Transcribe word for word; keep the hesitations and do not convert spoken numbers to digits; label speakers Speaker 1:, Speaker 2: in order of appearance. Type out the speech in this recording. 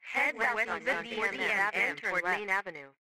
Speaker 1: Head west on D M M toward Main Avenue.